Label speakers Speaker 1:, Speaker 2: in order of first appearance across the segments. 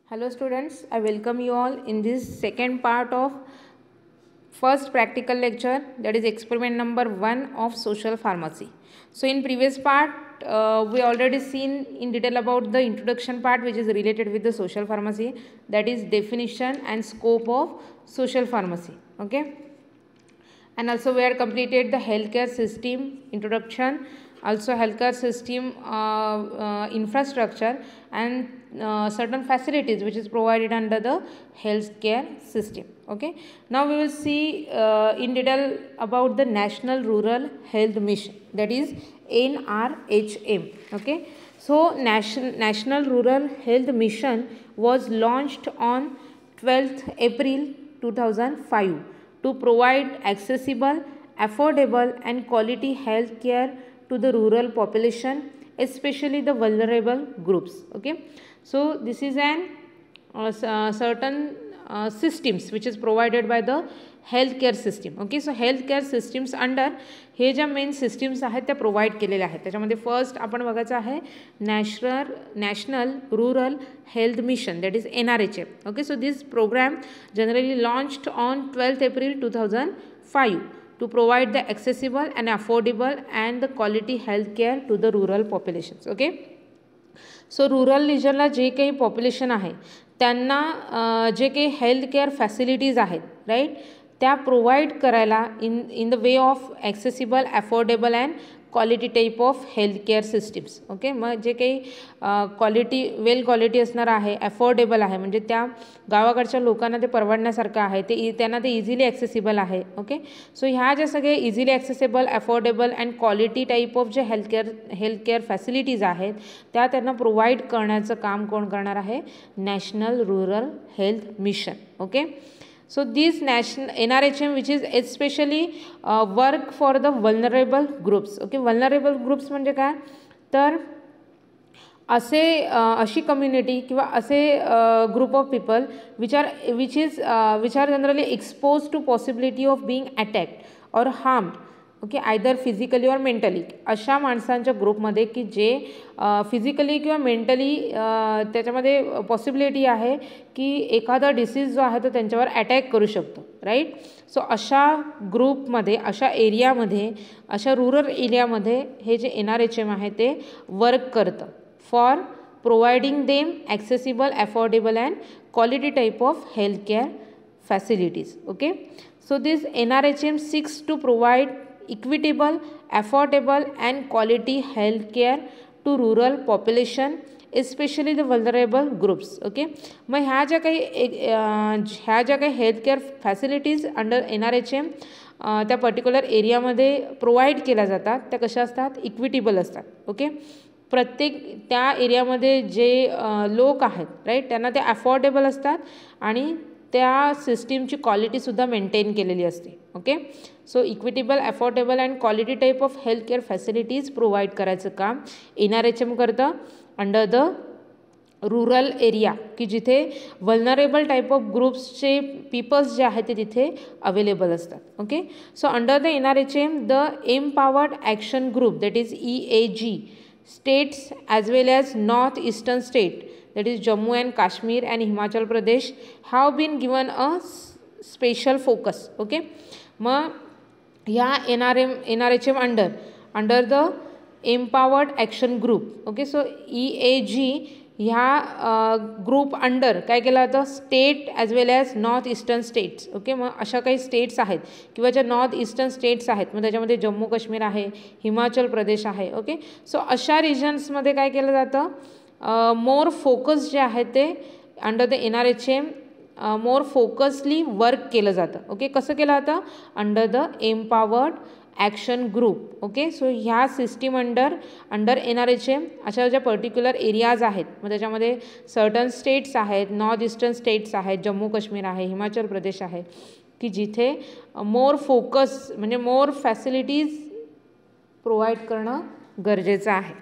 Speaker 1: Hello students, I welcome you all in this second part of first practical lecture, that is experiment number 1 of social pharmacy. So in previous part we already seen in detail about the introduction part which is related with the social pharmacy, that is definition and scope of social pharmacy. Okay, and also we had completed the healthcare system introduction, also healthcare system infrastructure and certain facilities which is provided under the healthcare system. Okay, now we will see in detail about the National Rural Health Mission, that is NRHM. Okay, so National Rural Health Mission was launched on 12th April 2005 to provide accessible, affordable and quality health care to the rural population, especially the vulnerable groups. Okay, so this is an certain systems which is provided by the healthcare system. Okay, so healthcare systems under हे ज्या main systems आहेत त्या provide केलेल्या आहेत. त्याच्यामध्ये first आपण बघायचं आहे national rural health mission, that is NRHM. Okay, so this programme generally launched on 12th April 2005 to provide the accessible and affordable and the quality health care to the rural populations. Okay, so rural रिजनला जे काही population आहे त्यांना जे काही health care facilities आहेत right, त्या provide करायला in the way of accessible, affordable and quality type of health care systems. Okay, मग जे काही क्वालिटी वेल क्वालिटी असणार आहे, अफोर्डेबल आहे, म्हणजे त्या गावाकडच्या लोकांना ते परवडण्यासारखं आहे, ते त्यांना ते इझिली ॲक्सेसिबल आहे. ओके, सो ह्या ज्या सगळे easily accessible, affordable and quality type of जे हेल्थ केअर फॅसिलिटीज आहेत त्या त्यांना प्रोव्हाइड करण्याचं काम कोण करणार आहे? National rural health mission. Okay, so this national NRHM which is especially work for the vulnerable groups. Okay, vulnerable groups म्हणजे काय तर असे अशी कम्युनिटी किंवा असे group of people which are generally expose to possibility of being attacked or harmed. Okay, either physically or mentally, अशा माणसांच्या ग्रुपमध्ये की जे फिजिकली किंवा मेंटली त्याच्यामध्ये पॉसिबिलिटी आहे की एखादा डिसीज जो आहे तो त्यांच्यावर अटॅक करू शकतो. राईट, सो अशा ग्रुपमध्ये, अशा एरियामध्ये, अशा रूरल एरियामध्ये हे जे NRHM आहे ते वर्क करतं for providing them accessible, affordable and quality type of health care facilities. Okay, so this NRHM seeks to provide equitable, affordable and quality health care to rural population, especially the vulnerable groups. Okay, मग ह्या ज्या काही health care facilities under NRHM त्या particular एरियामध्ये provide केल्या जातात त्या कशा असतात? इक्विटेबल असतात. ओके, प्रत्येक त्या एरियामध्ये जे लोक आहेत राईट त्यांना ते अफोर्डेबल असतात आणि त्या सिस्टीमची क्वालिटीसुद्धा मेंटेन केलेली असते. Okay, so equitable, affordable and quality type of health care facilities provide करायचं काम NRHM करतं अंडर द रूरल एरिया, की जिथे वल्नरेबल टाईप ऑफ ग्रुप्सचे पीपल्स जे आहेत ते तिथे अवेलेबल असतात. Okay, so under the NRHM the empowered action group, that is EAG, states as well as north eastern state, that is Jammu and Kashmir and Himachal Pradesh, have been given a special focus. Okay, मग ह्या NRHM under the empowered action group. Okay, so EAG ह्या group under काय केलं जातं? State as well as north eastern states. Okay, मग अशा काही states आहेत किंवा ज्या नॉर्थ ईस्टर्न स्टेट्स आहेत, मग त्याच्यामध्ये जम्मू काश्मीर आहे, हिमाचल प्रदेश आहे. ओके, सो अशा रिजन्समध्ये काय केलं जातं? मोर फोकस जे आहे ते under the NRHM more focusly work केलं जातं. ओके, कसं केलं जातं? Under the empowered action group. Okay, so ह्या सिस्टीम अंडर NRHM अशा ज्या पर्टिक्युलर एरियाज आहेत, मग त्याच्यामध्ये सर्टन स्टेट्स आहेत, नॉर्थ ईस्टर्न स्टेट्स आहेत, जम्मू काश्मीर आहे, हिमाचल प्रदेश आहे, की जिथे मोर फोकस म्हणजे मोर फॅसिलिटीज प्रोव्हाइड करणं गरजेचं आहे.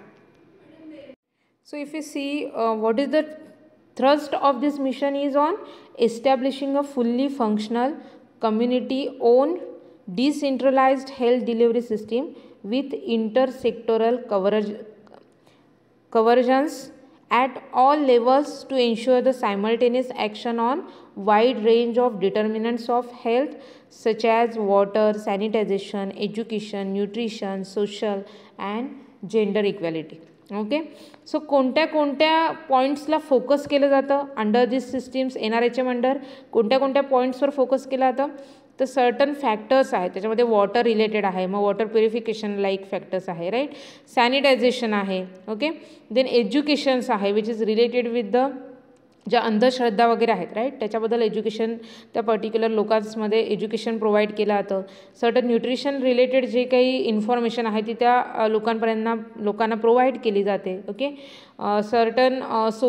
Speaker 1: So if you see what is the thrust of this mission is on establishing a fully functional community owned decentralized health delivery system with intersectoral convergence at all levels to ensure the simultaneous action on wide range of determinants of health such as water, sanitization, education, nutrition, social and gender equality. Okay, so कोणत्या कोणत्या पॉईंट्सला focus केलं जातं under this systems NRHM under कोणत्या कोणत्या पॉईंट्सवर focus केलं जातं तर सर्टन फॅक्टर्स आहेत त्याच्यामध्ये वॉटर रिलेटेड आहे मग वॉटर प्युरिफिकेशन लाईक फॅक्टर्स आहे राईट सॅनिटायझेशन आहे ओके देन एज्युकेशन्स आहे which is related with the ज्या अंधश्रद्धा वगैरे आहेत राईट त्याच्याबद्दल एज्युकेशन त्या पर्टिक्युलर लोकांसमध्ये एज्युकेशन प्रोव्हाइड केलं जातं सर्टन न्यूट्रिशन रिलेटेड जे काही इन्फॉर्मेशन आहे ती त्या लोकांना प्रोव्हाइड केली जाते ओके सर्टन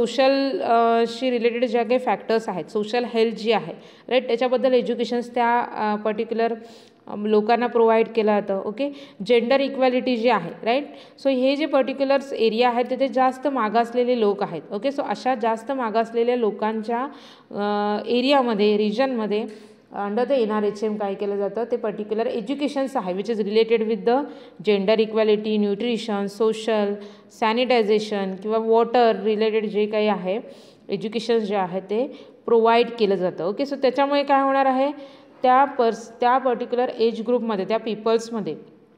Speaker 1: सोशल रिलेटेड ज्या काही फॅक्टर्स आहेत सोशल हेल्थ जी आहे राईट त्याच्याबद्दल एज्युकेशन्स त्या पर्टिक्युलर लोकांना प्रोव्हाइड केलं जातं ओके जेंडर इक्वॅलिटी जी आहे राईट सो हे जे पर्टिक्युलर्स एरिया आहेत तिथे जास्त मागासलेले लोक आहेत ओके सो अशा जास्त मागासलेल्या लोकांच्या एरियामध्ये रिजनमध्ये अंडर द NRHM काय केलं जातं ते पर्टिक्युलर एज्युकेशन्स आहे which is related with the gender equality nutrition social sanitisation किंवा वॉटर रिलेटेड जे काही आहे एज्युकेशन्स जे आहे ते प्रोव्हाइड केलं जातं ओके सो त्याच्यामुळे काय होणार आहे त्या पर्टिक्युलर एज ग्रुपमध्ये त्या पीपल्समध्ये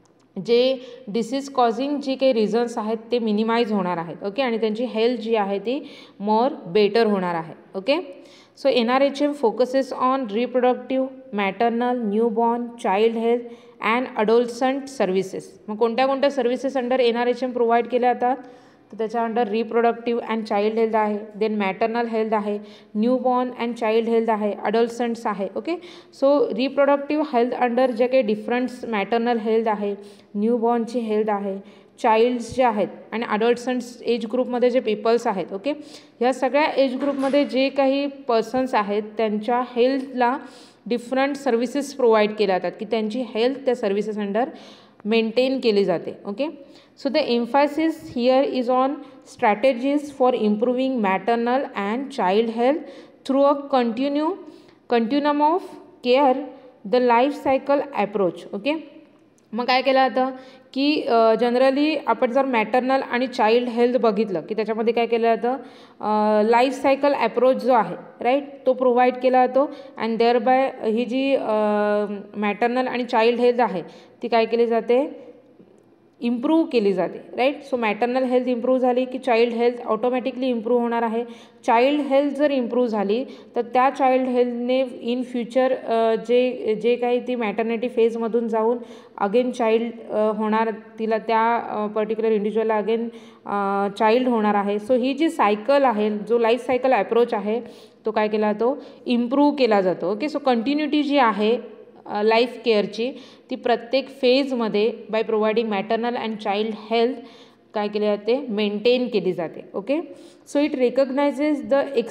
Speaker 1: जे डिसीज कॉझिंग जी काही रिझन्स आहेत ते मिनिमाइज होणार आहेत ओके आणि त्यांची हेल्थ जी आहे ती मोर बेटर होणार आहे okay so NRHM focuses on reproductive maternal newborn child health and adolescent services मग कोणत्या कोणत्या सर्व्हिसेस अंडर NRHM प्रोव्हाइड केल्या जातात तर त्याच्या under reproductive and child health आहे देन मॅटर्नल हेल्थ आहे न्यूबॉर्न अँड चाइल्ड हेल्थ आहे अडोलसंट्स आहे okay so reproductive health under जे काही डिफरंट मॅटर्नल हेल्थ आहे न्यूबॉर्नची हेल्थ आहे चाइल्ड्स जे आहेत आणि अडल्टसंट्स एज ग्रुपमध्ये जे पीपल्स आहेत ओके ह्या सगळ्या एज ग्रुपमध्ये जे काही पर्सन्स आहेत त्यांच्या हेल्थला डिफरंट सर्व्हिसेस प्रोव्हाइड केल्या जातात की त्यांची हेल्थ त्या सर्व्हिसेस अंडर मेंटेन केली जाते okay so the emphasis here is on strategies for improving maternal and child health through a continuum of care the life cycle approach okay मग काय केलं जातं की जनरली आपण जर मॅटर्नल आणि चाइल्ड हेल्थ बघितलं की त्याच्यामध्ये काय केलं जातं लाईफ सायकल ॲप्रोच जो आहे राईट तो प्रोव्हाइड केला जातो अँड देअर बाय ही जी मॅटर्नल आणि चाइल्ड हेल्थ आहे ती काय केली जाते इम्प्रूव्ह केली जाते right so maternal health improve झाली की चाइल्ड हेल्थ ऑटोमॅटिकली इम्प्रूव्ह होणार आहे चाइल्ड हेल्थ जर इम्प्रूव्ह झाली तर त्या चाइल्ड हेल्थने इन फ्युचर जे काही ती मॅटर्निटी फेजमधून जाऊन अगेन चाइल्ड होणार तिला त्या पर्टिक्युलर इंडिव्हिज्युअलला अगेन चाइल्ड होणार आहे सो ही जी सायकल आहे जो लाईफ सायकल ॲप्रोच आहे तो काय केला जातो इम्प्रूव्ह केला जातो ओके सो कंटिन्युटी जी आहे लाईफ केअरची ती प्रत्येक फेजमध्ये by providing maternal and child health काय केले जाते मेंटेन केली जाते okay so it recognises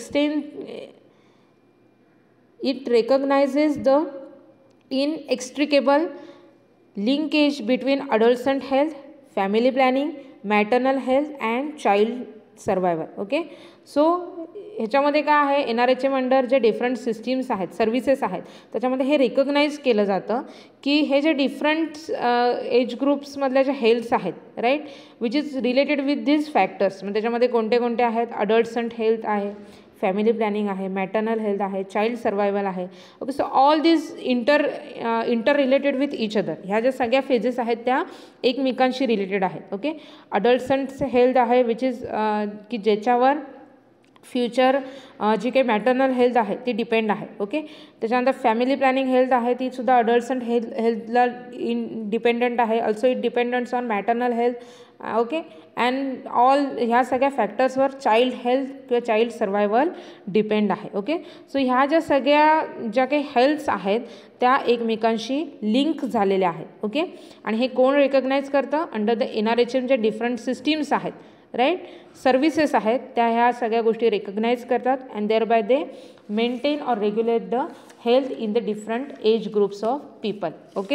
Speaker 1: the inextricable linkage between adolescent health family planning maternal health and child survival okay so ह्याच्यामध्ये काय आहे NRHM अंडर जे डिफरंट सिस्टीम्स आहेत सर्व्हिसेस आहेत त्याच्यामध्ये हे रिकग्नाइज केलं जातं की हे जे डिफरंट एज ग्रुप्समधल्या ज्या हेल्थ्स आहेत right which is related with this factors मग त्याच्यामध्ये कोणते कोणते आहेत अडल्टसंट हेल्थ आहे फॅमिली प्लॅनिंग आहे मॅटर्नल हेल्थ आहे चाइल्ड सर्वायवल आहे okay so all this interrelated with each other ह्या ज्या सगळ्या फेजेस आहेत त्या एकमेकांशी रिलेटेड आहेत ओके अडल्टसंट हेल्थ आहे विच इज की ज्याच्यावर फ्युचर जी काही मॅटर्नल हेल्थ आहे ती डिपेंड आहे ओके त्याच्यानंतर फॅमिली प्लॅनिंग हेल्थ आहे ती सुद्धा अडल्टसंट हेल्थला डिपेंडंट आहे also it dependents on maternal health okay and all ह्या सगळ्या फॅक्टर्सवर चाइल्ड हेल्थ किंवा चाइल्ड सर्वायवल डिपेंड आहे ओके सो ह्या ज्या सगळ्या ज्या काही हेल्थ्स आहेत त्या एकमेकांशी लिंक झालेल्या आहेत ओके आणि हे कोण रिकग्नाइज करतं अंडर द NRHM जे डिफरंट सिस्टीम्स आहेत राईट सर्व्हिसेस आहेत त्या ह्या सगळ्या गोष्टी रिकग्नाइज करतात and thereby they maintain or regulate the health in the different age groups of people okay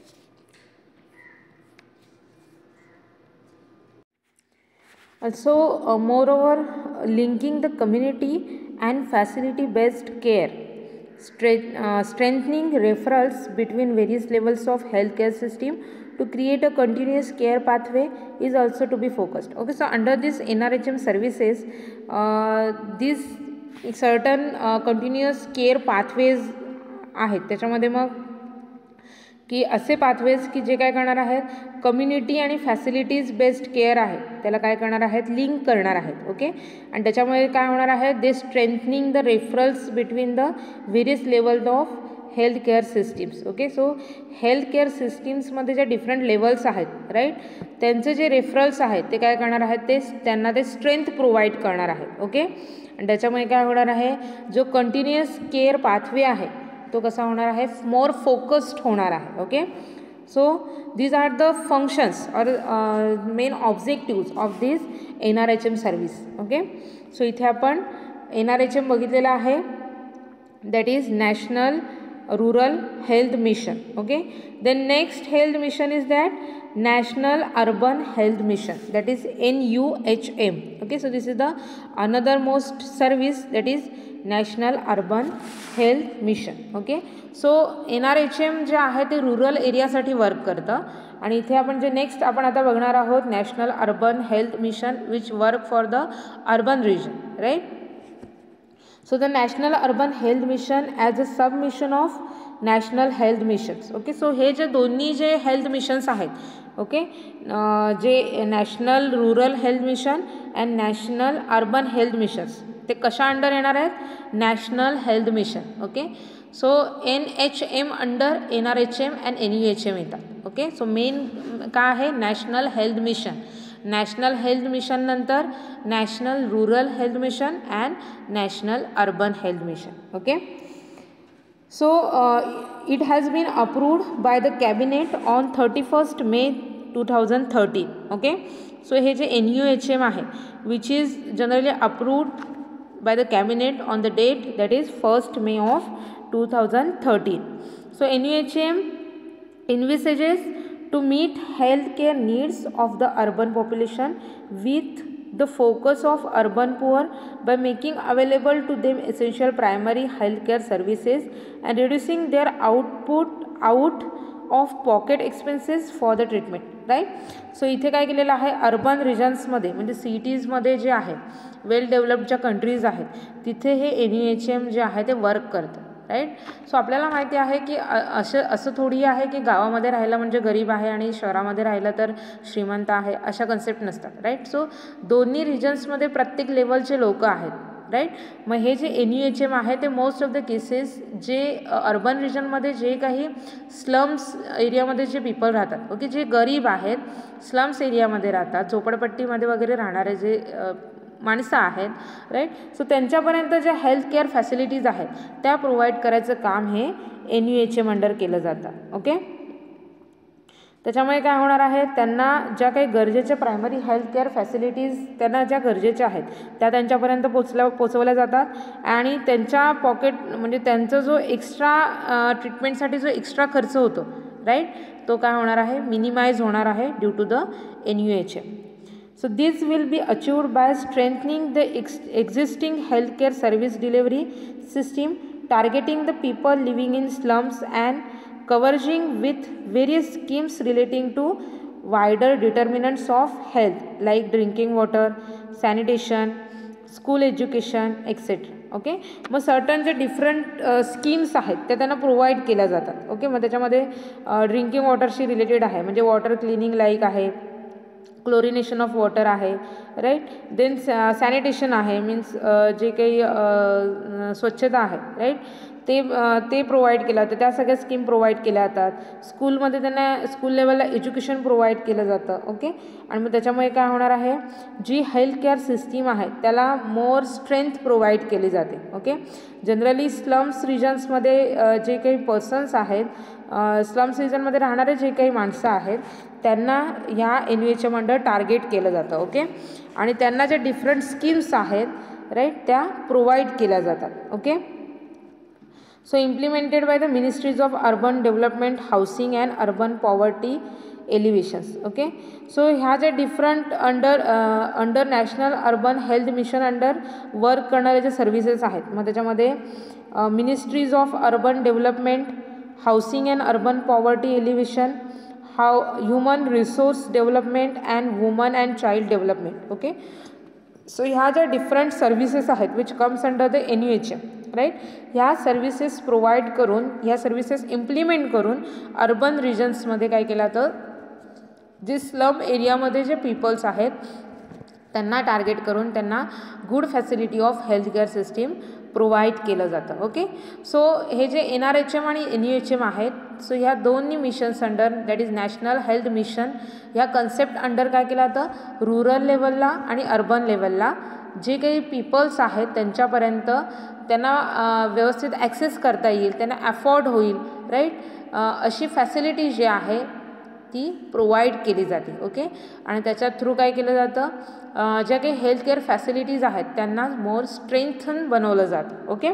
Speaker 1: also moreover linking the community and facility based care strengthening referrals between various levels of healthcare system to create a continuous care pathway is also to be focused. Okay, so under this NRHM services, these certain continuous care pathways आहेत. त्याच्यामध्ये मग की असे pathways की जे काय करणार आहेत, कम्युनिटी आणि फॅसिलिटीज बेस्ड केअर आहे त्याला काय करणार आहेत, लिंक करणार आहेत. ओके, आणि त्याच्यामुळे काय होणार आहे, they strengthening the referrals between the various levels of health care systems. Okay, so health care सिस्टीम्समध्ये जे डिफरंट लेवल्स आहेत, राईट, त्यांचे जे रेफरल्स आहेत ते काय करणार आहेत, ते त्यांना ते स्ट्रेंथ प्रोव्हाइड करणार आहेत. ओके, आणि त्याच्यामुळे काय होणार आहे, जो कंटिन्युअस केअर पाथवे आहे तो कसा होणार आहे, मोर फोकस्ड होणार आहे. Okay, so these are the functions or main objectives of this NRHM service. Okay, so इथे आपण NRHM बघितलेला आहे, that is national rural health mission. Okay, then next health mission is that National Urban Health Mission, that is NUHM. Okay, so this is the another most service, that is National Urban Health Mission. Okay, so NRHM जे आहे ते rural एरियासाठी work करतं. आणि इथे आपण जे next आपण आता बघणार आहोत, national urban health mission which work for the urban region, right. So the national urban health mission as a sub mission of national health missions. Okay, so हे जे दोन्ही जे हेल्थ मिशन्स आहेत, ओके, जे national rural health mission and national urban health missions, ते कशा under येणार आहेत, national health mission. Okay, so NHM under NRHM and NUHM येतात. ओके, सो मेन काय आहे, national health mission. National health mission नंतर national rural health mission and national urban health mission. Okay, so it has been approved by the cabinet on 31st May 2013. Okay, so हे जे NUHM आहे which is generally approved by the cabinet on the date that is 1st May of 2013. So NUHM envisages to meet healthcare needs of the urban population with the focus of urban poor by making available to them essential primary healthcare services and reducing their out of pocket expenses for the treatment, right. So इथे काय केलेलं आहे, urban रिजन्समध्ये म्हणजे सिटीजमध्ये जे आहे, वेल developed ज्या countries आहेत तिथे हे NUHM जे आहे ते वर्क करतं, राईट. सो आपल्याला माहिती आहे की असं थोडी आहे की गावामध्ये राहिलं म्हणजे गरीब आहे आणि शहरामध्ये राहिलं तर श्रीमंत आहे, अशा कन्सेप्ट नसतात, राईट. सो दोन्ही रिजन्समध्ये प्रत्येक लेवलचे लोक आहेत, राईट. मग हे जे NUHM आहे ते मोस्ट ऑफ द केसेस जे अर्बन रिजनमध्ये जे काही स्लम्स एरियामध्ये जे पीपल राहतात, ओके, जे गरीब आहेत, स्लम्स एरियामध्ये राहतात, झोपडपट्टीमध्ये वगैरे राहणारे जे माणसं आहेत, राईट. सो त्यांच्यापर्यंत ज्या हेल्थ केअर फॅसिलिटीज आहेत त्या प्रोव्हाइड करायचं काम हे NUHM अंडर केलं जातं. ओके, त्याच्यामुळे काय होणार आहे, त्यांना ज्या काही गरजेच्या प्रायमरी हेल्थ केअर फॅसिलिटीज त्यांना ज्या गरजेच्या आहेत त्या त्यांच्यापर्यंत पोचवल्या जातात आणि त्यांच्या पॉकेट म्हणजे त्यांचा जो एक्स्ट्रा ट्रीटमेंटसाठी जो एक्स्ट्रा खर्च होतो, राईट, तो काय होणार आहे, मिनिमाइज होणार आहे due to the NUHM. So this will be achieved by strengthening the existing healthcare service delivery system, targeting the people living in slums and covering with various schemes relating to wider determinants of health like drinking water, sanitation, school education, etc. Okay, मग certain जे different schemes आहेत त्या त्यांना provide केल्या जातात. Okay, मग त्याच्यामध्ये drinking वॉटरशी related आहे म्हणजे वॉटर क्लिनिंग लाईक आहे, क्लोरिनेशन ऑफ वॉटर आहे, राईट. देन सॅनिटेशन आहे, मीन्स जे काही स्वच्छता आहे, राईट, ते प्रोव्हाइड केलं जातं, त्या सगळ्या स्कीम प्रोव्हाइड केल्या जातात. स्कूलमध्ये त्यांना स्कूल लेवलला एज्युकेशन प्रोव्हाइड केलं जातं. ओके, आणि मग त्याच्यामुळे काय होणार आहे, जी हेल्थ केअर सिस्टीम आहे त्याला मोर स्ट्रेंथ प्रोव्हाइड केली जाते. ओके, जनरली स्लम्स रिजन्समध्ये जे काही पर्सन्स आहेत, स्लम्स रिजनमध्ये राहणारे जे काही माणसं आहेत त्यांना ह्या NUHM अंडर टार्गेट केलं जातं. ओके, आणि त्यांना ज्या डिफरंट स्कीम्स आहेत, राईट, त्या प्रोव्हाइड केल्या जातात. Okay, so implemented by the ministries of urban development, housing and urban poverty elevations. Okay, so ह्या ज्या different under national urban health mission under work करणारे जे सर्व्हिसेस आहेत, मग त्याच्यामध्ये ministries of urban development, housing and urban poverty elevation, human resource development and woman and child development. Okay, so ह्या ज्या different services आहेत which comes under the NUHM, right. ह्या services provide करून, ह्या सर्व्हिसेस इम्प्लिमेंट करून urban रिजन्समध्ये काय केलं तर जे स्लम एरियामध्ये जे पीपल्स आहेत त्यांना टार्गेट करून त्यांना good facility of healthcare system provide केलं जातं. ओके, सो हे जे NRHM आणि NUHM आहेत, सो ह्या दोन्ही missions under, that is national health mission, ह्या कन्सेप्ट अंडर काय केलं जातं, रूरल लेवलला आणि अर्बन लेवलला जे काही पीपल्स आहेत त्यांच्यापर्यंत त्यांना व्यवस्थित ॲक्सेस करता येईल, त्यांना अफोर्ड होईल, राईट, अशी फॅसिलिटी जी आहे ती प्रोव्हाइड केली जाते. ओके, आणि त्याच्या थ्रू काय केलं जातं, ज्या काही हेल्थकेअर फॅसिलिटीज आहेत त्यांना मोर स्ट्रेंथन बनवलं जातं. Okay,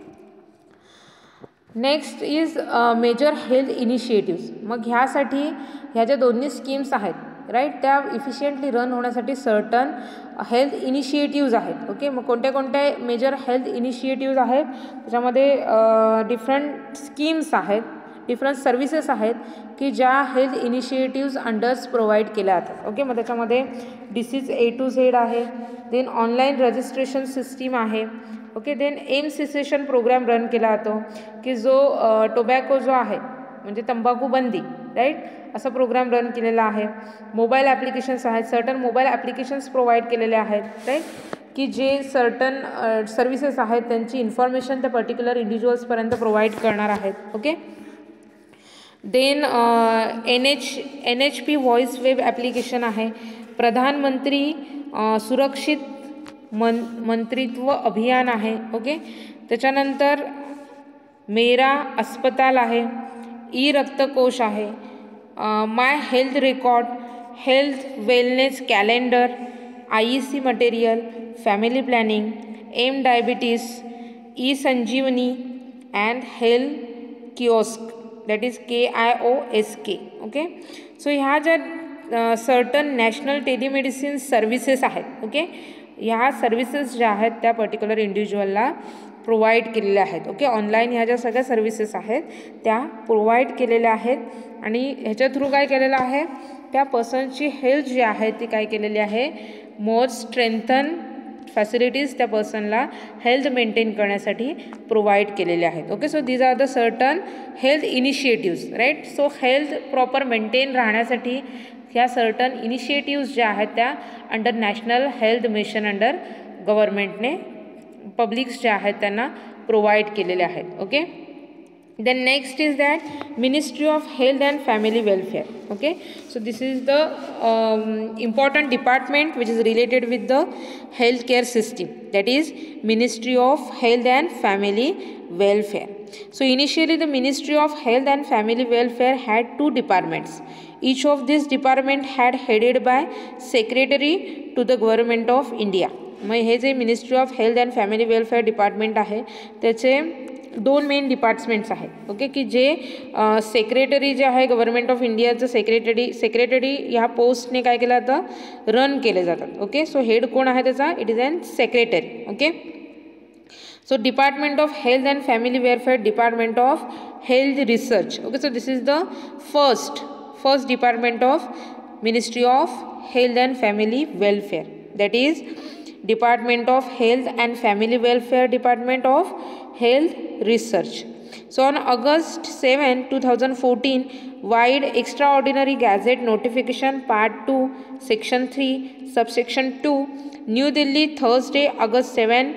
Speaker 1: next is major health initiatives. मग ह्यासाठी ह्या ज्या दोन्ही स्कीम्स आहेत, राईट, त्या इफिशियंटली रन होण्यासाठी सर्टन हेल्थ इनिशिएटिव्ज आहेत. ओके, मग कोणत्या कोणत्या मेजर हेल्थ इनिशिएटिव्ज आहेत, त्याच्यामध्ये डिफरंट स्कीम्स आहेत, डिफरंट सर्व्हिसेस आहेत की ज्या हेल्थ इनिशिएटिव्ज अंडर्स प्रोव्हाइड केल्या जातात. ओके, मग त्याच्यामध्ये डिसीज A to Z आहे, देन ऑनलाईन रजिस्ट्रेशन सिस्टीम आहे. Okay, then M cessation programme run केला जातो की जो टोबॅको जो आहे म्हणजे तंबाखू बंदी, राईट, असा प्रोग्राम रन केलेला आहे. मोबाईल ॲप्लिकेशन्स आहेत, सर्टन मोबाईल ॲप्लिकेशन्स प्रोव्हाइड केलेले आहेत, राईट, की जे सर्टन सर्व्हिसेस आहेत त्यांची इन्फॉर्मेशन त्या पर्टिक्युलर इंडिव्हिज्युअल्सपर्यंत प्रोव्हाइड करणार आहेत. Okay, then NHP voice web application आहे, प्रधानमंत्री सुरक्षित मंत्रित्व अभियान आहे. ओके, त्याच्यानंतर मेरा अस्पताल आहे, रक्तकोश आहे, my health record, health wellness calendar, IEC material, family planning, M diabetes, Sanjeevani and health kiosk, that is KIOSK. Okay, so ह्या ज्या सर्टन नॅशनल टेलिमेडिसिन सर्व्हिसेस आहेत, ओके, ह्या सर्व्हिसेस ज्या आहेत त्या पर्टिक्युलर इंडिव्हिज्युअलला प्रोव्हाइड केलेल्या आहेत. ओके, ऑनलाईन ह्या ज्या सगळ्या सर्व्हिसेस आहेत त्या प्रोव्हाइड केलेल्या आहेत आणि ह्याच्या थ्रू काय केलेलं आहे, त्या पर्सनची हेल्थ जी आहे ती काय केलेली आहे, मोर स्ट्रेंथन फॅसिलिटीज त्या पर्सनला हेल्थ मेंटेन करण्यासाठी प्रोव्हाइड केलेले आहेत. Okay, so these are the certain health initiatives, right. So health proper maintain राहण्यासाठी ह्या सर्टन इनिशिएटिव्ज ज्या आहेत त्या under national health mission under गव्हर्नमेंटने पब्लिक्स ज्या आहेत त्यांना प्रोव्हाइड केलेले आहेत. Okay, then next is that Ministry of Health and Family Welfare. Okay, so this is the important department which is related with the healthcare system, that is Ministry of Health and Family Welfare. So initially the Ministry of Health and Family Welfare had two departments. Each of these department had headed by Secretary to the Government of India. मग हे जे ministry of health and family welfare department आहे त्याचे दोन main departments आहेत. Okay, की जे secretary जे आहे गव्हर्नमेंट ऑफ इंडियाचं सेक्रेटरी ह्या पोस्टने काय केलं जातं, रन केले जातात. ओके, सो हेड कोण आहे त्याचा, it is an secretary. Okay, so department of health and family welfare, department of health research. Okay, so this is the first department of ministry of health and family welfare, that is Department of Health and Family Welfare, Department of Health Research. So on August 7, 2014, wide extraordinary gazette notification part 2 section 3 subsection 2, New Delhi, Thursday, August 7,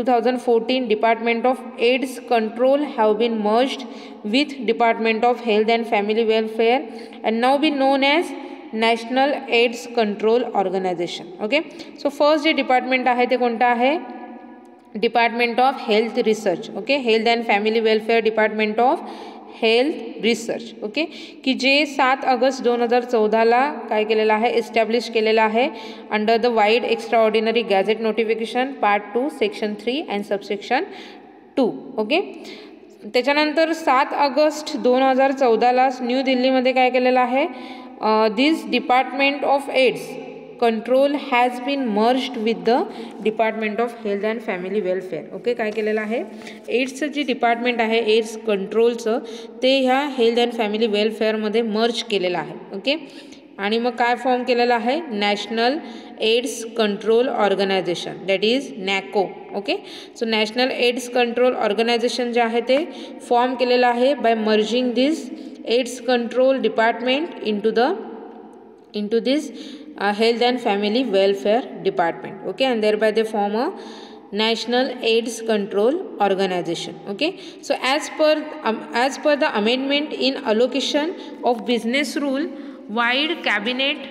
Speaker 1: 2014, Department of AIDS Control have been merged with Department of Health and Family Welfare and now be known as national AIDS control organisation. Okay, so first जे department आहे ते कोणतं आहे, department of health research. Okay, health and family welfare department of health research. Okay, की जे 7 August 2014ला काय केलेलं आहे, एस्टॅब्लिश केलेलं आहे under the wide extraordinary gazette notification part 2 section 3 and subsection 2. Okay, त्याच्यानंतर 7 ऑगस्ट 2014ला न्यू दिल्लीमध्ये काय केलेलं आहे, this department of AIDS control has been merged with the department of health and family welfare. Okay, काय केलेलं आहे, एड्सचं जे डिपार्टमेंट आहे एड्स कंट्रोलचं ते ह्या हेल्थ अँड फॅमिली वेलफेअरमध्ये मर्ज केलेलं आहे. ओके, आणि मग काय फॉर्म केलेलं आहे, national AIDS control organisation, that is NACO. Okay, so national AIDS control organisation जे आहे ते फॉर्म केलेलं आहे by merging this AIDS control department into this health and family welfare department. Okay, and thereby they form a national AIDS control organization. Okay, so as per the amendment in allocation of business rule, while cabinet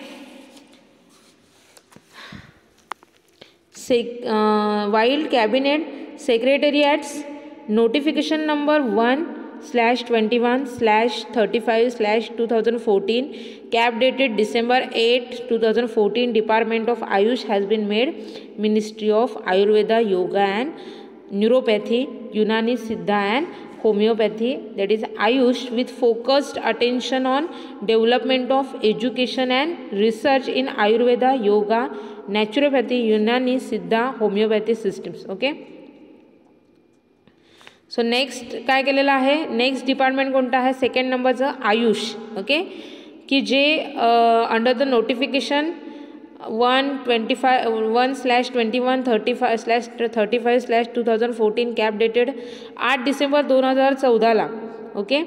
Speaker 1: secretariats notification number 1/21/35/2014 cap dated December 8, 2014, Department of Ayush has been made Ministry of Ayurveda, Yoga and Neuropathy, Unani, Siddha and Homeopathy, that is Ayush, with focused attention on development of education and research in Ayurveda, Yoga, Naturopathy, Unani, Siddha, Homeopathy systems. Okay, so next काय केलेलं आहे, next department कोणतं आहे, second नंबरचं Ayush. Okay, की जे under the notification 1/21/35/2014 cab dated 8 December 2014. Okay,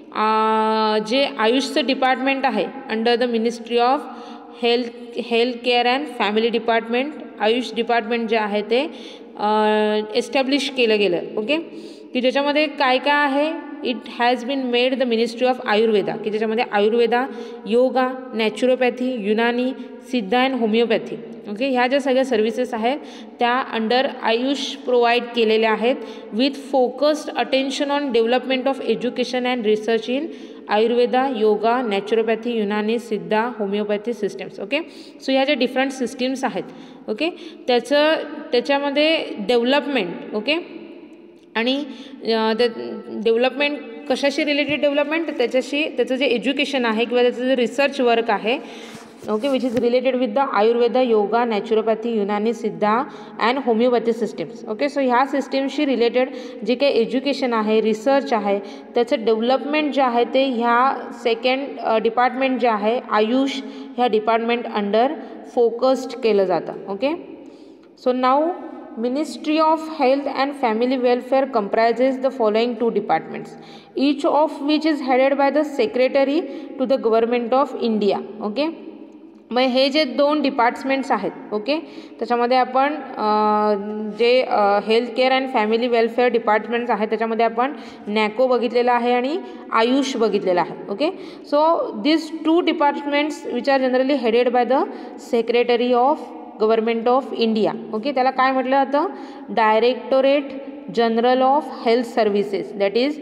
Speaker 1: जे आयुषचं डिपार्टमेंट आहे under the ministry of health care and family department, Ayush department जे आहे ते एस्टॅब्लिश केलं गेलं. ओके, की ज्याच्यामध्ये काय काय आहे, it has been made the ministry of Ayurveda, की ज्याच्यामध्ये Ayurveda, yoga, naturopathy, Unani, Siddha and homoeopathy. Okay, ह्या ज्या सगळ्या सर्व्हिसेस आहेत त्या अंडर आयुष प्रोव्हाइड केलेल्या आहेत with focused attention on development of education and research in Ayurveda, yoga, naturopathy, Unani, Siddha, homeopathy systems. Okay, so ह्या ज्या डिफरंट सिस्टीम्स आहेत, ओके, त्याच्यामध्ये डेव्हलपमेंट, ओके, आणि डेव्हलपमेंट कशाशी रिलेटेड डेव्हलपमेंट, त्याचं जे एज्युकेशन आहे किंवा त्याचं जे रिसर्च वर्क आहे, okay, which is related with the Ayurveda, yoga, naturopathy, Unani, Siddha and homeopathy systems. Okay, so ह्या सिस्टमशी रिलेटेड जे काही एज्युकेशन आहे, रिसर्च आहे, त्याचं डेव्हलपमेंट जे आहे ते ह्या सेकंड डिपार्टमेंट जे आहे आयुष ह्या डिपार्टमेंट अंडर फोकस्ड केलं जातं. Okay, so now Ministry of Health and Family Welfare comprises the following two departments, each of which is headed by the Secretary to the Government of India. Okay, मग हे जे दोन departments आहेत, okay, त्याच्यामध्ये आपण जे health care and family welfare departments आहेत त्याच्यामध्ये आपण नॅको बघितलेलं आहे आणि आयुष बघितलेलं आहे. Okay, so this two departments which are generally headed by the secretary of government of India. Okay, त्याला काय म्हटलं जातं, directorate general of health services, that is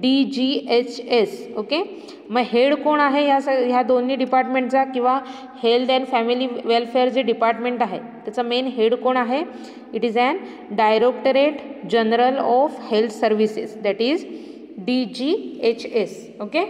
Speaker 1: DGHS. Okay, मग हेड कोण आहे ह्या दोन्ही डिपार्टमेंटचा किंवा हेल्थ अँड फॅमिली वेलफेअर जे डिपार्टमेंट आहे त्याचा मेन हेड कोण आहे, it is an directorate general of health services, that is DGHS. Okay,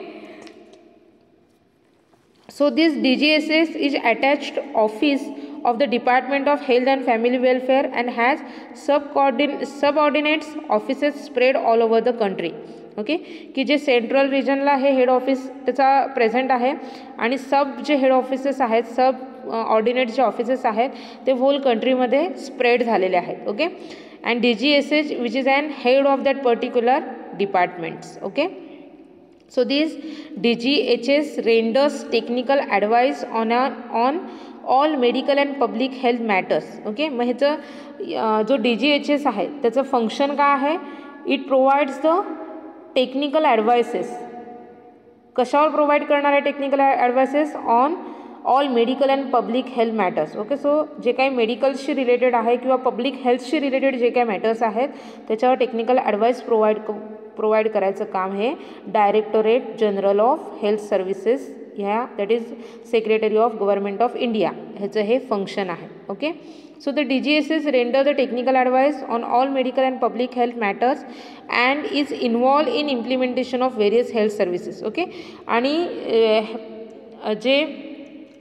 Speaker 1: so this DGHS is attached office of the Department of Health and Family Welfare and has subordinates offices spread all over the country. Okay, की जे central रिजनला हे head office त्याचा present आहे आणि सब जे head offices आहेत, सब ordinate जे offices आहेत ते होल कंट्रीमध्ये स्प्रेड झालेले आहेत. Okay, and DGHS which is an head of that particular departments. Okay, so this DGHS renders technical advice on all medical and public health matters. Okay, मग ह्याचं जो DGHS आहे त्याचं फंक्शन काय आहे, it provides the technical advices. कशावर provide करणार आहे technical advices, on all medical and public health matters. Okay, so जे काही मेडिकलशी रिलेटेड आहे किंवा पब्लिक हेल्थशी रिलेटेड जे काही मॅटर्स आहेत त्याच्यावर टेक्निकल ॲडवाइस प्रोव्हाइड करायचं काम हे directorate general of health services ह्या, that is secretary of government of India, ह्याचं हे फंक्शन आहे. Okay, so the DGHS render the technical advice on all medical and public health matters and is involved in implementation of various health services. Okay, आणि जे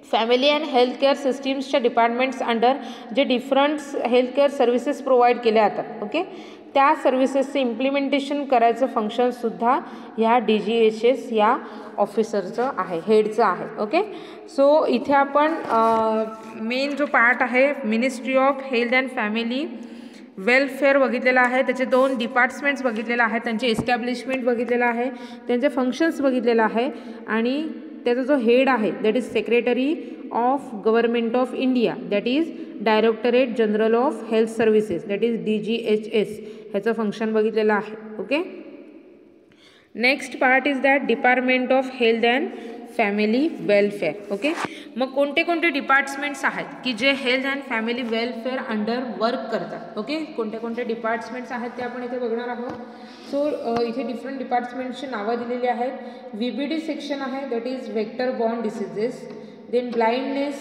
Speaker 1: family and health care सिस्टीम्सच्या departments under जे different health care services provide केल्या जातात. Okay, त्या सर्व्हिसेसचं implementation करायचं फंक्शनसुद्धा ह्या DGHS या ऑफिसरचं आहे, हेडचं आहे. ओके, सो इथे आपण मेन जो पार्ट आहे ministry of health and family welfare बघितलेला आहे, त्याचे 2 डिपार्टमेंट्स बघितलेला आहे, त्यांचे एस्टॅब्लिशमेंट बघितलेलं आहे, त्यांचे फंक्शन्स बघितलेलं आहे आणि त्याचा जो हेड आहे that is secretary of government of India, that is directorate general of health services, that is DGHS, ह्याचं फंक्शन बघितलेलं आहे. Okay, next part is that department of health and family welfare. Okay, मग कोणते कोणते departments आहेत की जे health and family welfare under work करतात. ओके, कोणते कोणते डिपार्टमेंट्स आहेत ते आपण इथे बघणार आहोत. सो इथे डिफरंट डिपार्टमेंट्सची नावं दिलेली आहेत. VBD सेक्शन आहे, that is vector borne diseases. Then blindness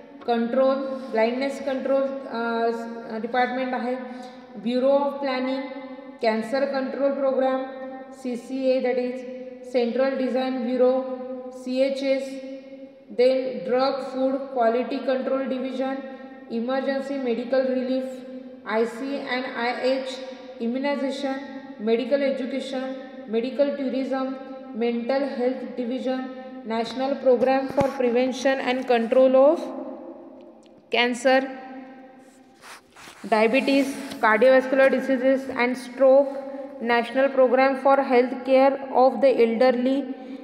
Speaker 1: control department आहे. Bureau of planning, cancer control programme, CCA, that is central design bureau, CHS, then drug food quality control division, emergency medical relief, IC and IH, immunization, medical education, medical tourism, mental health division, national program for prevention and control of cancer, diabetes, cardiovascular diseases and stroke, national program for health care of the elderly,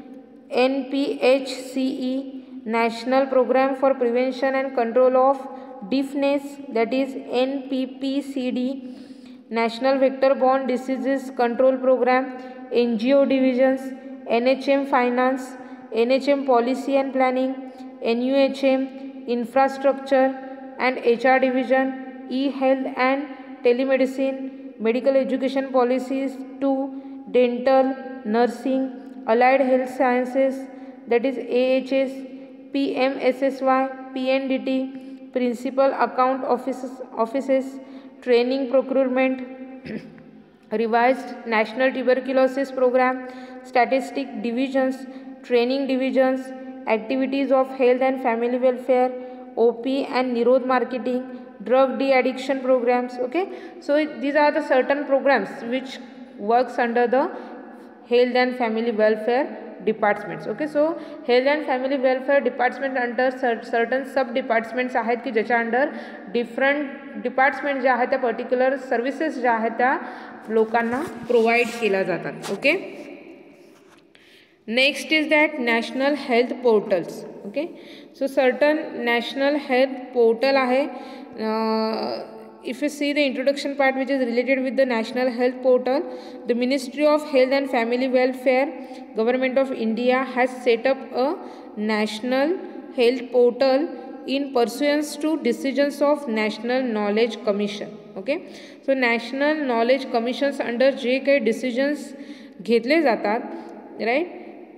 Speaker 1: NPHCE, National Program for Prevention and Control of Deafness, that is NPPCD, National Vector-Borne Diseases Control Program, NGO divisions, NHM Finance, NHM Policy and Planning, NUHM Infrastructure and HR division, E-Health and Telemedicine, Medical Education Policies 2, Dental, Nursing, Allied Health Sciences, that is AHS, PMSSY, PNDT, Principal Account Offices, Training Procurement, Revised National Tuberculosis Program, Statistic Divisions, Training Divisions, Activities of Health and Family Welfare, OP and Nirod Marketing, Drug De-Addiction Programs. Okay, so these are the certain programs which works under the health and family welfare departments. Okay, so health and family welfare department under certain sub departments आहेत की ज्याच्या under different department जे आहेत त्या particular services ज्या आहेत त्या लोकांना प्रोव्हाइड केल्या जातात. Okay, next is that national health portals. Okay, so certain national health portal आहे. If you see the introduction part which is related with the National Health Portal, the Ministry of Health and Family Welfare, Government of India has set up a National Health Portal in pursuance to decisions of National Knowledge Commission. Okay, so National Knowledge Commissions under जे काही decisions घेतले जातात, right,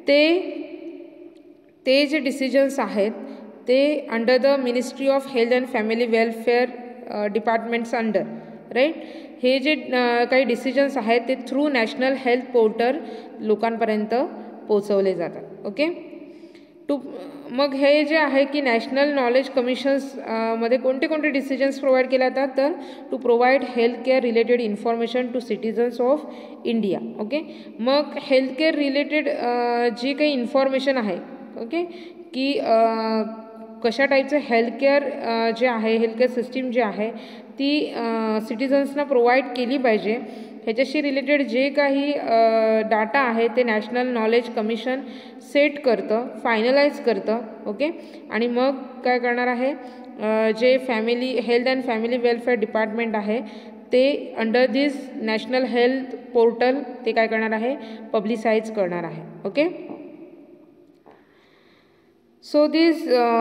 Speaker 1: ते जे decisions आहेत ते under the Ministry of Health and Family Welfare departments under, right, हे जे काही डिसिजन्स आहेत ते थ्रू नॅशनल हेल्थ पोर्टल लोकांपर्यंत पोचवले जातात. ओके, मग हे जे आहे की नॅशनल नॉलेज कमिशन्स मध्ये कोणते कोणते डिसिजन्स प्रोव्हाइड केले जातात तर to provide health care related information to citizens of India. Okay, मग हेल्थ केअर रिलेटेड जी काही इन्फॉर्मेशन आहे, ओके, की कशा टाईपचं हेल्थकेअर जे आहे, हेल्थकेअर सिस्टीम जी आहे ती सिटीजन्सना प्रोव्हाइड केली पाहिजे, ह्याच्याशी रिलेटेड जे काही डाटा आहे ते नॅशनल नॉलेज कमिशन सेट करतं, फायनलाइज करतं. ओके, आणि मग काय करणार आहे, जे family health and family welfare department आहे ते under this national health portal ते काय करणार आहे, पब्लिसाइज करणार आहे. Okay, so this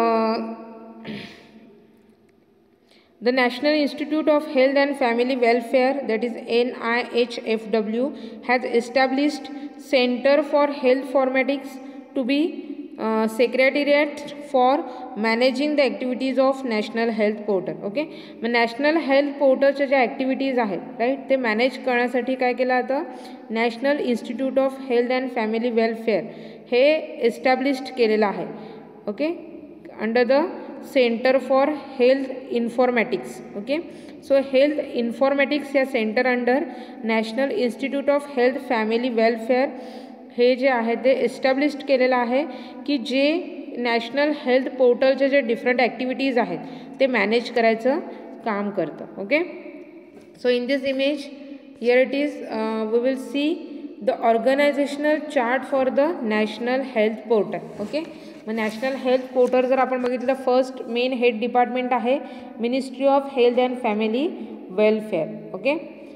Speaker 1: the National Institute of Health and Family Welfare, that is NIHFW, has established Center for Health Informatics to be secretariat for managing the activities of National Health Portal. Okay, मग national health पोर्टलच्या ज्या activities आहेत, right, ते manage करण्यासाठी काय केलं जातं, national institute of health and family welfare हे एस्टॅब्लिश्ड केलेलं आहे. Okay, under the Center for Health Informatics. Okay, so Health Informatics या centre under national institute of health family welfare हे जे आहे ते एस्टॅब्लिश केलेलं आहे की जे नॅशनल हेल्थ पोर्टलचे जे डिफरंट ॲक्टिव्हिटीज आहेत ते मॅनेज करायचं काम करतं. Okay, so in this image here it is we will see the organisational chart for the national health portal. Okay, मग नॅशनल हेल्थ पोर्टल जर आपण बघितलं, फर्स्ट मेन हेड डिपार्टमेंट आहे ministry of health and family welfare. Okay,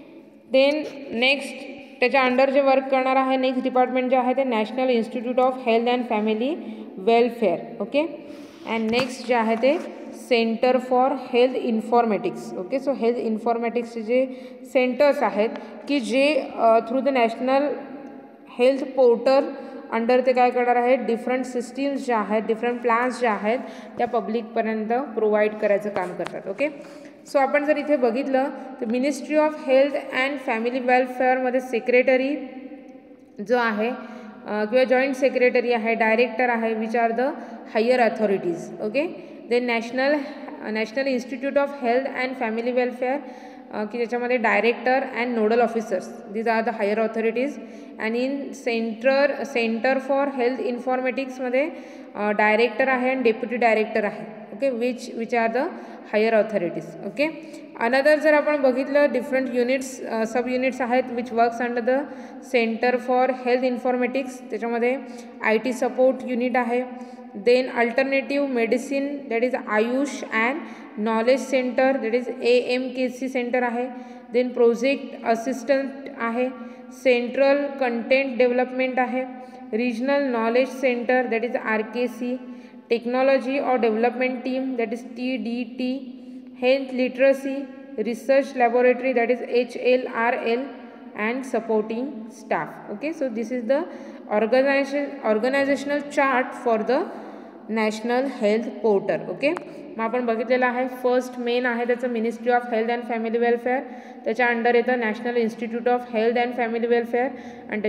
Speaker 1: then next त्याच्या under जे work करणार आहे next department जे आहे ते national institute of health and family welfare. Okay, and next जे आहे ते centre for health informatics. Okay, so health इन्फॉर्मॅटिक्सचे जे सेंटर्स आहेत की जे through the national health portal under ते काय करणार आहे, डिफरंट सिस्टीम्स ज्या आहेत, डिफरंट प्लॅन्स ज्या आहेत त्या पब्लिकपर्यंत प्रोव्हाइड करायचं काम करतात. ओके, सो आपण जर इथे बघितलं तर ministry of health and family वेलफेअरमध्ये सेक्रेटरी जो आहे किंवा जॉईंट सेक्रेटरी आहे, डायरेक्टर आहे, which are the higher authorities. Okay, then national institute of health and family welfare की ज्याच्यामध्ये director and nodal officers these are the higher authorities. And in centre for health इन्फॉर्मॅटिक्समध्ये director आहे आणि deputy director आहे. Okay, which are the higher authorities. Okay, another जर आपण बघितलं different units सब units आहेत which works under the centre for health informatics. त्याच्यामध्ये IT support unit आहे, then alternative medicine that is AYUSH and knowledge centre that is AMKC centre आहे, then project assistant आहे, central content development आहे, regional knowledge centre that is RKC, technology और development team that is TDT, health literacy research laboratory that is HLRL and supporting staff. Okay, so this is the organizational chart for the national health portal. Okay, मग आपण बघितलेलं आहे first main आहे त्याचं ministry of health and family welfare, त्याच्या under येतं national institute of health and family welfare आणि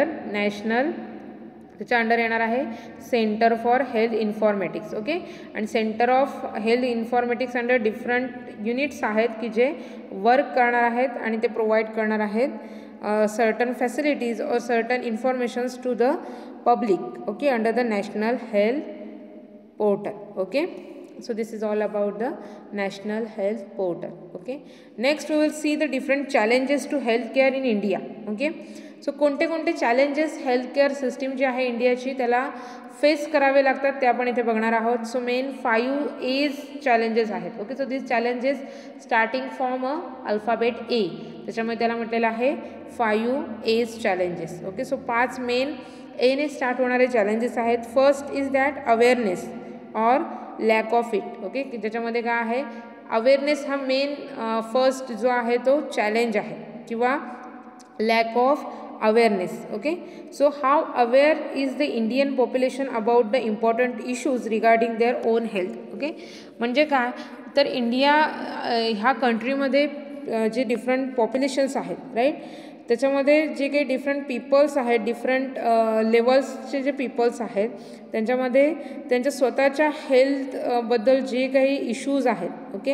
Speaker 1: त्याच्या अंडर येणार आहे centre for health informatics. Okay, आणि centre of health informatics under different units आहेत की जे वर्क करणार आहेत आणि ते प्रोव्हाइड करणार आहेत सर्टन फॅसिलिटीज और certain informations to the public. Okay, under the national health portal. Okay, so this is all about the national health portal. Okay, next we will see the different challenges to healthcare in India. Okay, so कोणते कोणते challenges healthcare system जी आहे इंडियाची त्याला face करावे लागतात ते आपण इथे बघणार आहोत. सो मेन 5 A's challenges आहेत. Okay, so this challenges starting from alphabet A, त्याच्यामुळे त्याला म्हटलेलं आहे 5 A's challenges. Okay, so 5 main A ने स्टार्ट होणारे चॅलेंजेस आहेत. फर्स्ट इज दॅट अवेअरनेस और लॅक ऑफ इट. ओके, की ज्याच्यामध्ये काय आहे अवेअरनेस हा मेन फर्स्ट जो आहे तो चॅलेंज आहे किंवा lack of awareness. Okay, so how aware is the Indian population about the important issues regarding their own health. Okay, म्हणजे काय तर इंडिया ह्या कंट्रीमध्ये जे डिफरंट पॉप्युलेशन्स आहेत राईट, त्याच्यामध्ये जे काही डिफरंट पीपल्स आहेत, डिफरंट लेवल्सचे जे पीपल्स आहेत त्यांच्यामध्ये त्यांच्या स्वतःच्या हेल्थबद्दल जे काही इश्यूज आहेत ओके,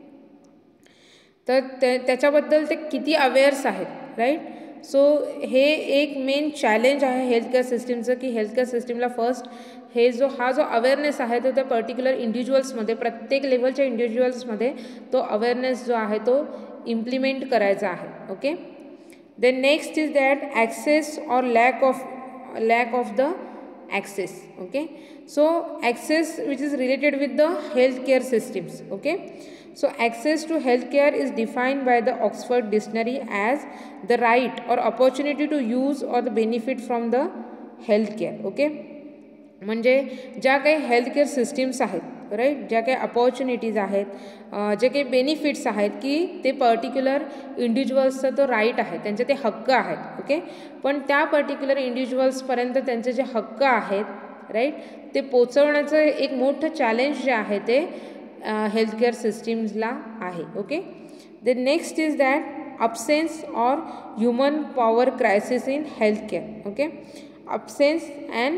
Speaker 1: तर त्याच्याबद्दल ते किती अवेअर्स आहेत राईट. सो हे एक मेन चॅलेंज आहे हेल्थकेअर सिस्टीमचं की हेल्थकेअर सिस्टीमला फर्स्ट हा जो अवेअरनेस आहे तो त्या पर्टिक्युलर इंडिव्हिज्युअल्समध्ये प्रत्येक लेवलच्या इंडिव्हिज्युअल्समध्ये तो अवेअरनेस जो आहे तो इम्प्लिमेंट करायचा आहे. Okay, then next is that access or lack of the access. Okay, so access which is related with the healthcare systems. Okay, so access to healthcare is defined by the Oxford Dictionary as the right or opportunity to use or the benefit from the healthcare. Okay, म्हणजे ज्या काही healthcare systems आहेत right, ज्या काही opportunities आहेत, जे काही benefits आहेत की ते पर्टिक्युलर इंडिव्हिज्युअल्सचा तो राईट आहे, त्यांचे ते हक्क आहेत. ओके, पण त्या पर्टिक्युलर इंडिव्हिज्युअल्सपर्यंत त्यांचे जे हक्क आहेत राईट ते पोचवण्याचं एक मोठं चॅलेंज जे आहे ते हेल्थकेअर सिस्टीम्सला आहे. Okay, the next is that absence or human power crisis in healthcare. Okay, absence and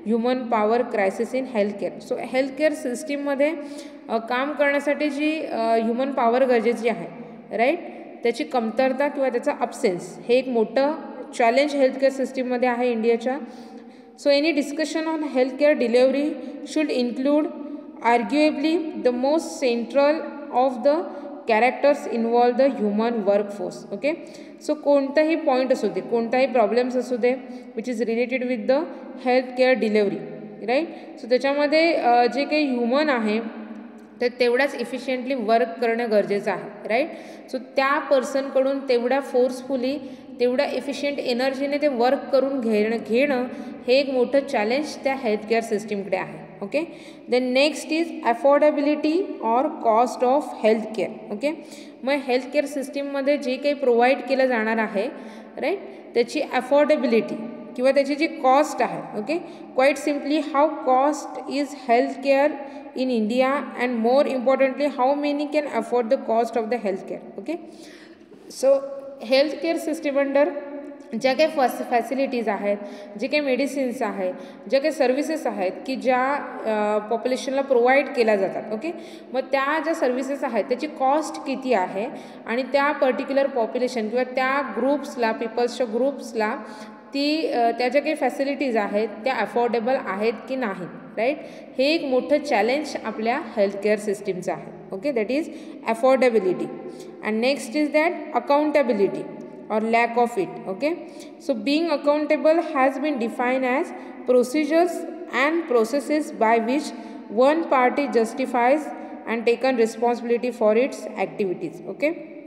Speaker 1: human power crisis in healthcare. So healthcare सिस्टीममध्ये काम करण्यासाठी जी ह्युमन पॉवर गरजेची आहे, राईट, त्याची कमतरता किंवा त्याचा अब्सेन्स हे एक मोठं चॅलेंज हेल्थकेअर सिस्टीममध्ये आहे इंडियाच्या. So any discussion on healthcare delivery should include arguably the most central of the characters involve the human workforce. Okay, so कोणताही पॉईंट असू दे, कोणताही प्रॉब्लेम्स असू दे which is related with the healthcare delivery, right. So त्याच्यामध्ये जे काही human आहे तर तेवढ्याच इफिशियंटली वर्क करणं गरजेचं आहे, राईट. सो त्या पर्सनकडून तेवढ्या फोर्सफुली, तेवढ्या इफिशियंट एनर्जीने ते वर्क करून घेणं हे एक मोठं चॅलेंज त्या हेल्थकेअर सिस्टीमकडे आहे. Okay, then next is affordability or cost of healthcare. Okay, मग हेल्थकेअर सिस्टीममध्ये जे काही प्रोव्हाइड केलं जाणार आहे, राईट, त्याची अफोर्डेबिलिटी किंवा त्याची जी कॉस्ट आहे. Okay, quite simply how cost is healthcare in India, and more importantly how many can afford the cost of the healthcare. Okay, so healthcare system under ज्या काही फॅसिलिटीज आहेत, जे काही मेडिसिन्स आहेत, ज्या काही सर्व्हिसेस आहेत की ज्या पॉप्युलेशनला प्रोव्हाइड केल्या जातात. ओके, मग त्या ज्या सर्व्हिसेस आहेत त्याची कॉस्ट किती आहे आणि त्या पर्टिक्युलर पॉप्युलेशन किंवा त्या ग्रुप्सला, पीपल्सच्या ग्रुप्सला त्या ज्या काही फॅसिलिटीज आहेत त्या अफोर्डेबल आहेत की नाही, राईट. हे एक मोठं चॅलेंज आपल्या हेल्थकेअर सिस्टीमचं आहे. Okay, that is affordability. And next is that accountability or lack of it. Okay, so being accountable has been defined as procedures and processes by which one party justifies and taken responsibility for its activities. Okay,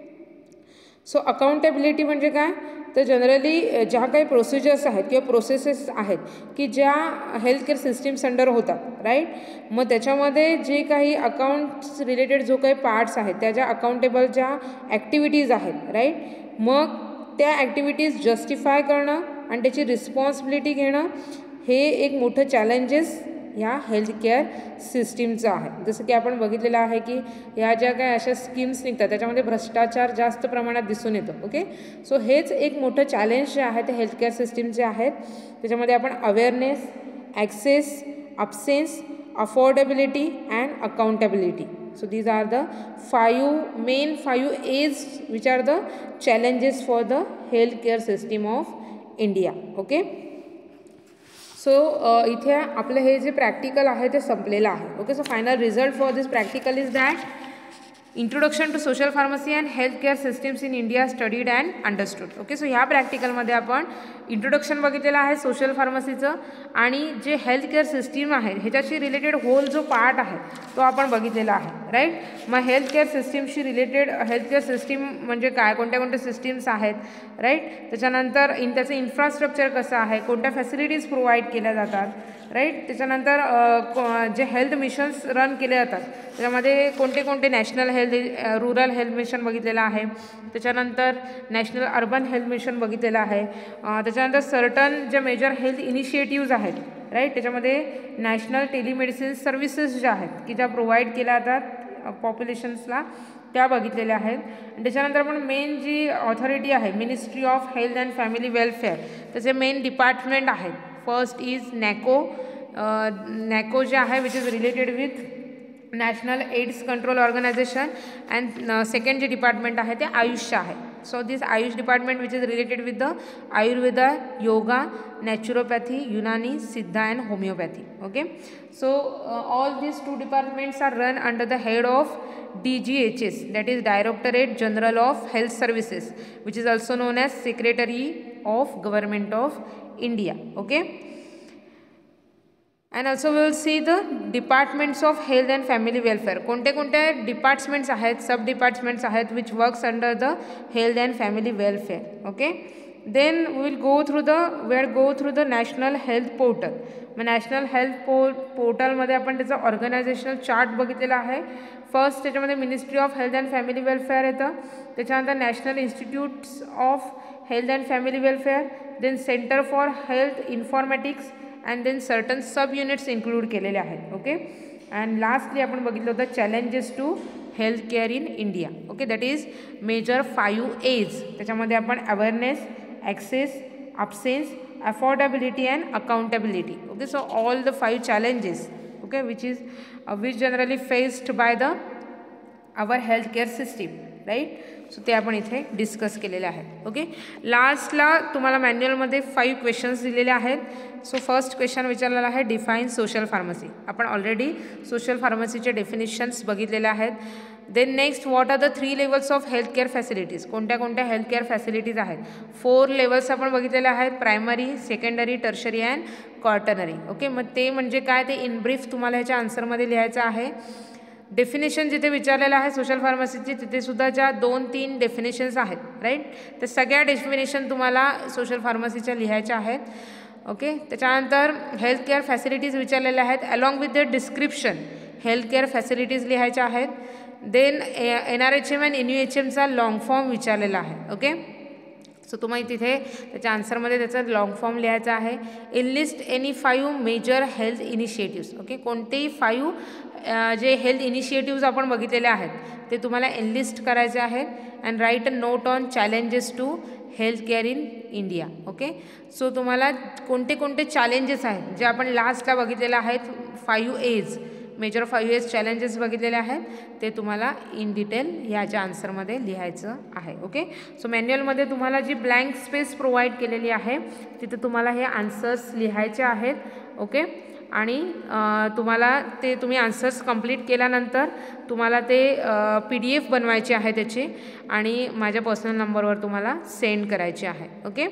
Speaker 1: so accountability म्हणजे काय तर generally ज्या काही procedures आहेत किंवा processes आहेत की ज्या हेल्थकेअर सिस्टीम्स अंडर होतात, राईट. मग त्याच्यामध्ये जे काही अकाउंट्स रिलेटेड जो काही पार्ट्स आहेत त्या ज्या अकाउंटेबल ज्या ॲक्टिव्हिटीज आहेत, राईट, मग त्या ॲक्टिव्हिटीज जस्टिफाय करणं आणि त्याची रिस्पॉन्सिबिलिटी घेणं हे एक मोठं चॅलेंजेस ह्या हेल्थकेअर सिस्टीमचं आहे. जसं की आपण बघितलेलं आहे की ह्या ज्या काय अशा स्कीम्स निघतात त्याच्यामध्ये भ्रष्टाचार जास्त प्रमाणात दिसून येतो. ओके, सो हेच एक मोठं चॅलेंज जे आहे ते हेल्थकेअर सिस्टीमचे आहेत. त्याच्यामध्ये आपण awareness, access, absence, affordability and accountability. So these are the main five A's which are the challenges for the healthcare system of India. Okay, so इथे आपलं हे जे प्रॅक्टिकल आहे ते संपलेलं आहे. Okay, so final result for this practical is that introduction to social pharmacy and healthcare systems in India studied and understood. Okay, so ह्या प्रॅक्टिकलमध्ये आपण इंट्रोडक्शन बघितलेलं आहे सोशल फार्मसीचं आणि जे हेल्थकेअर सिस्टीम आहे ह्याच्याशी रिलेटेड होल जो पार्ट आहे तो आपण बघितलेला आहे, राईट. मग हेल्थकेअर सिस्टीमशी रिलेटेड हेल्थकेअर सिस्टीम म्हणजे काय, कोणत्या कोणत्या सिस्टीम्स आहेत, राईट. त्याच्यानंतर त्याचं इन्फ्रास्ट्रक्चर कसं आहे, कोणत्या फॅसिलिटीज प्रोव्हाइड केल्या जातात, राईट. त्याच्यानंतर जे हेल्थ मिशन्स रन केले जातात त्याच्यामध्ये कोणते कोणते national health, rural health mission बघितलेलं आहे. त्याच्यानंतर नॅशनल अर्बन हेल्थ मिशन बघितलेलं आहे. त्याच्यानंतर सर्टन जे मेजर हेल्थ इनिशिएटिव्ज आहेत, राईट, त्याच्यामध्ये नॅशनल टेलिमेडिसिन सर्व्हिसेस ज्या आहेत की ज्या प्रोव्हाइड केल्या जातात पॉप्युलेशन्सला त्या बघितलेल्या आहेत. आणि त्याच्यानंतर आपण मेन जी ऑथॉरिटी आहे ministry of health and family welfare त्याचे मेन डिपार्टमेंट आहेत. First is NACO. नॅको जे आहे which is related with national AIDS control organisation. And second जे डिपार्टमेंट आहे ते आयुष्य आहे. So this AYUSH department which is related with the Ayurveda, yoga, naturopathy, Unani, Siddha and homoeopathy. Okay, so all these two departments are run under the head of DGHS, that is Directorate General of Health Services, which is also known as Secretary of Government of India. Okay, and also we will see the departments of health and family welfare. कोणते कोणते departments आहेत, sub departments आहेत which works under the health and family welfare. Okay, then we will go through the national health portal. मग national health पोर्टलमध्ये आपण त्याचा organisational chart बघितलेला आहे. फर्स्ट त्याच्यामध्ये ministry of health and family welfare येतं. त्याच्यानंतर national institutes of health and family welfare, then centre for health informatics and then certain sub units include केलेले आहेत. ओके, अँड लास्टली आपण बघितलं होतं challenges to health care in India. Okay, that is major 5 A's. त्याच्यामध्ये आपण awareness, access, absence, affordability and accountability. Okay, so all the 5 challenges, okay, which generally faced by our healthcare system, right. So ते आपण इथे discuss केलेले आहेत. Okay, लास्टला तुम्हाला मॅन्युअलमध्ये 5 questions दिलेले आहेत. सो फर्स्ट क्वेश्चन विचारलेला आहे डिफाईन सोशल फार्मसी. आपण ऑलरेडी सोशल फार्मसीचे डेफिनेशन्स बघितलेले आहेत. Then next, what are the 3 levels of healthcare facilities. कोणत्या कोणत्या हेल्थकेअर फॅसिलिटीज आहेत. 4 लेवल्स आपण बघितलेले आहेत, primary, secondary, tertiary and quaternary. Okay, मग ते म्हणजे काय ते इन ब्रीफ तुम्हाला ह्याच्या आन्सरमध्ये लिहायचं आहे. डेफिनेशन जिथे विचारलेलं आहे सोशल फार्मसीची तिथे सुद्धा ज्या 2-3 डेफिनेशन्स आहेत, राईट, त्या सगळ्या डेफिनेशन तुम्हाला सोशल फार्मसीच्या लिहायच्या आहेत. ओके, त्याच्यानंतर हेल्थकेअर फॅसिलिटीज विचारलेल्या आहेत, along with the description healthcare facilities लिहायच्या आहेत. देन NRHM अँड NUHMचा लॉंग फॉर्म विचारलेला आहे. ओके, सो तुम्ही तिथे त्याच्या आन्सरमध्ये त्याचा लॉंग फॉर्म लिहायचा आहे. Enlist any 5 major health initiatives. Okay, कोणतेही 5 जे हेल्थ इनिशिएटिव्ज आपण बघितलेले आहेत ते तुम्हाला एनलिस्ट करायचे आहेत. And write a note on challenges to health care in India. Okay, so तुम्हाला कोणते कोणते चॅलेंजेस आहेत जे आपण लास्टला बघितलेले आहेत, 5 A's मेजर 5 A's चॅलेंजेस बघितलेले आहेत ते तुम्हाला इन डिटेल ह्याच्या आन्सरमध्ये लिहायचं आहे. ओके, सो मॅन्युअलमध्ये तुम्हाला जी ब्लँक स्पेस प्रोव्हाइड केलेली आहे तिथे तुम्हाला हे आन्सर्स लिहायचे आहेत. ओके, आणि तुम्हाला ते तुम्ही आन्सर्स कंप्लीट केल्यानंतर तुम्हाला ते PDF बनवायचे आहे त्याची आणि माझ्या पर्सनल नंबरवर तुम्हाला सेंड करायचे आहे. ओके,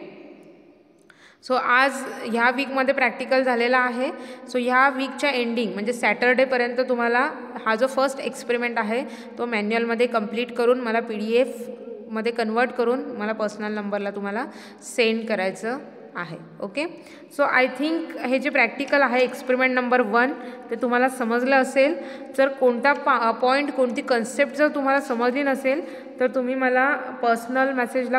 Speaker 1: सो आज ह्या वीकमध्ये प्रॅक्टिकल झालेला आहे. सो ह्या वीकच्या एंडिंग म्हणजे सॅटर्डेपर्यंत तुम्हाला हा जो फर्स्ट एक्सपेरिमेंट आहे तो मॅन्युअलमध्ये कंप्लीट करून मला PDF मध्ये कन्वर्ट करून मला पर्सनल नंबरला तुम्हाला सेंड करायचं आहे. ओके, सो आय थिंक हे जे प्रॅक्टिकल आहे एक्सपेरिमेंट नंबर 1 ते तुम्हाला समजलं असेल. जर कोणता पॉईंट कोणती कन्सेप्ट जर तुम्हाला समजली नसेल तर तुम्ही मला पर्सनल मेसेज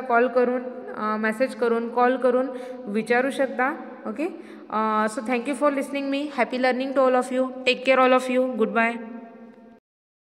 Speaker 1: करून कॉल करून विचारू शकता. Okay, so thank you for listening me. Happy learning to all of you. Take care all of you. Good bye.